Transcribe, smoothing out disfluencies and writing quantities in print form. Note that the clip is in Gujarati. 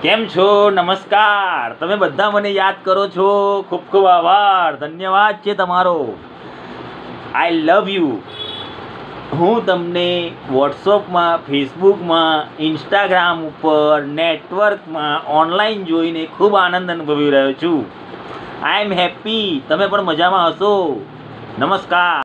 કેમ છો? નમસ્કાર. તમે બધા મને યાદ કરો છો, ખૂબ ખૂબ આભાર, ધન્યવાદ છે તમારો. I love you. હું તમને વોટ્સઅપમાં, ફેસબુકમાં, ઇન્સ્ટાગ્રામ ઉપર, નેટવર્કમાં ઓનલાઈન જોઈને ખૂબ આનંદ અનુભવી રહ્યો છું. I am happy. તમે પણ મજામાં હશો. નમસ્કાર.